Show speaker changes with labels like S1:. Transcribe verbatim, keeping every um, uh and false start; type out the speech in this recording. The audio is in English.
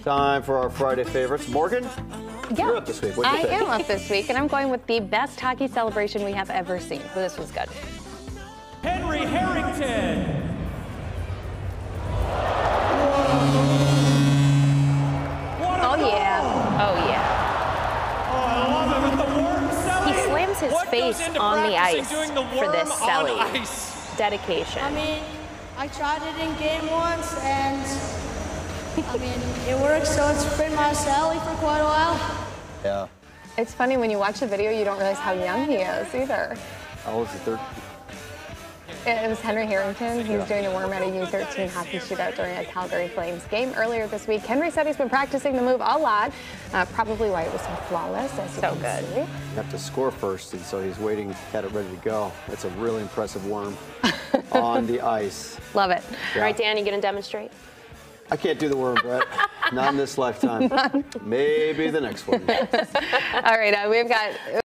S1: Time for our Friday favorites. Morgan,
S2: yeah,
S1: you're up this week. What'd you
S2: I
S1: pick?
S2: am up this week, and I'm going with the best hockey celebration we have ever seen. Well, this was good.
S3: Henry Harrington.
S2: Oh yeah, oh yeah. He slams his
S3: What
S2: face
S3: goes into
S2: on the ice
S3: practicing doing the
S2: for this
S3: worm on
S2: celly.
S3: ice?
S2: Dedication.
S4: I mean, I tried it in game once, and I mean, it works, so it's been my celly for quite a while.
S1: Yeah.
S2: It's funny when you watch the video, you don't realize how young he is either.
S1: How old is the third?
S2: It was Henry Harrington. He's
S1: Yeah.
S2: doing the worm at a U thirteen hockey shootout during a Calgary Flames game earlier this week. Henry said he's been practicing the move a lot, uh, probably why it was so flawless. As you So
S1: Mm-hmm.
S2: good.
S1: You have to score first, and so he's waiting, had it ready to go. It's a really impressive worm on the ice.
S2: Love it.
S1: Yeah.
S5: All right, Dan, you gonna demonstrate?
S1: I can't do the worm, Brett. Not in this lifetime. Maybe the next one.
S2: All right, uh, we've got.